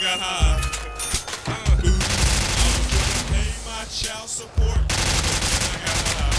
got high. I was gonna pay my child support. I got high.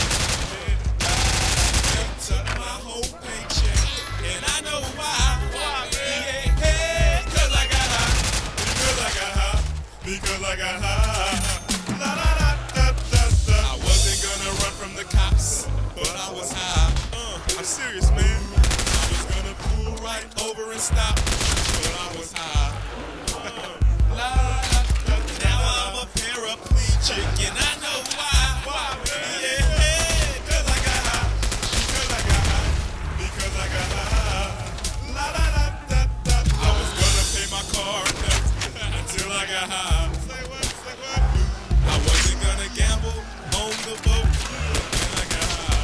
They took my whole paycheck, and I know why. Yeah, hey, 'cause I got high. Because I got high. Because I got high. La la la da da da. I wasn't gonna run from the cops, but I was high. I'm serious, man. I was gonna pull right over and stop, but I was high. La la da. Now I'm a paraplegic, and I know why. Yeah, hey, 'cause I got high. Because I got high. Because I got high. La la la da da. I was gonna pay my car notes until I got high. Say what? Say what? I wasn't gonna gamble on the boat, and I got high.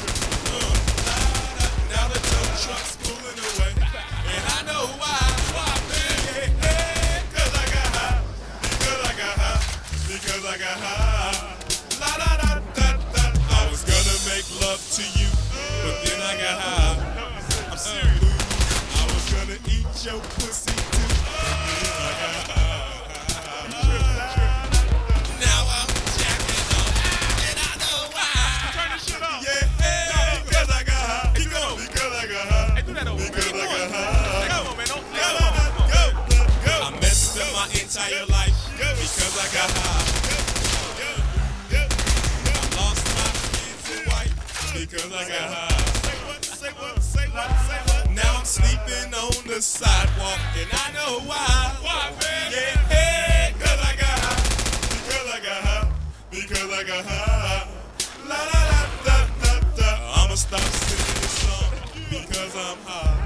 Now the tow truck's pulling away, and I know why. Man? Yeah, 'cause I got high. Because I got high. Because I got high. La la la da da. I was gonna make love to you, but then I got high. I'm serious. I was gonna eat your pussy too. I got high. Now I'm jacking up, and I know why. Turn this shit up. Yeah, because I got high. Keep going. Because I got high. Hey, do that over. Because Keep I going. got high. Come on, man. Don't Go. I messed up my entire life because I got high. I lost my kids and wife because I got high. Say what? Now I'm sleeping on the sidewalk, and I know why. Man? Yeah, hey, 'cause I got high. Because I got high. Because I got high. La la la da da da. I'ma stop singing this song because I'm high.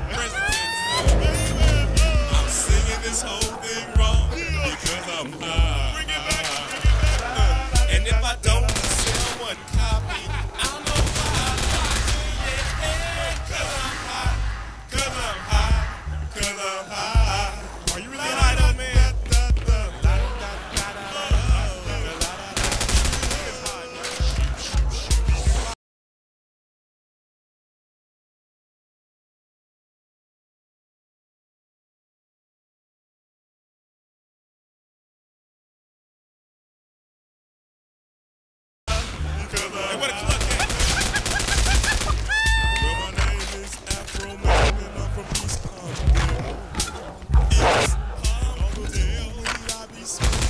I'm singing this whole thing wrong because I'm high. Bring it back. And if I don't sell one copy, I'll know why. Yeah, 'cause I'm high. 'Cause I'm high. 'Cause I'm high. Are you really high though, man? Hey, where the club at? Well, my name is Afro Man, and I'm from East Compton. East Compton, I be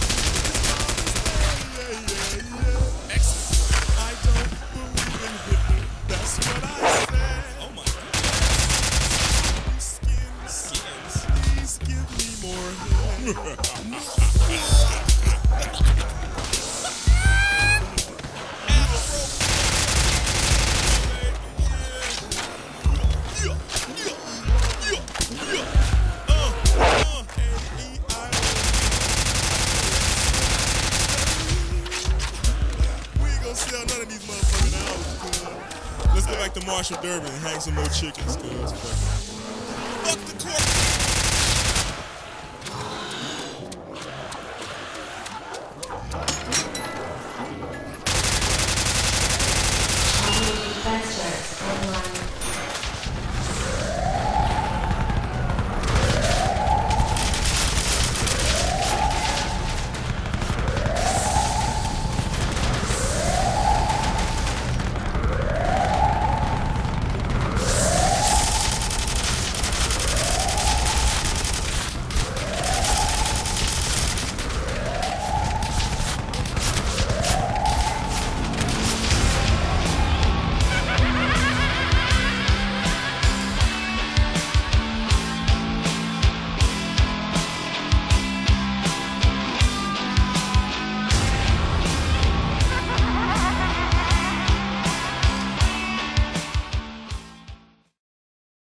yeah. Excellent. I don't believe in Hitler, that's what I said. Oh my God. Skins, please give me more head. Sell none of these motherfucking albums, cuz. Let's go back to Marshall Durbin and hang some more chickens, cuz.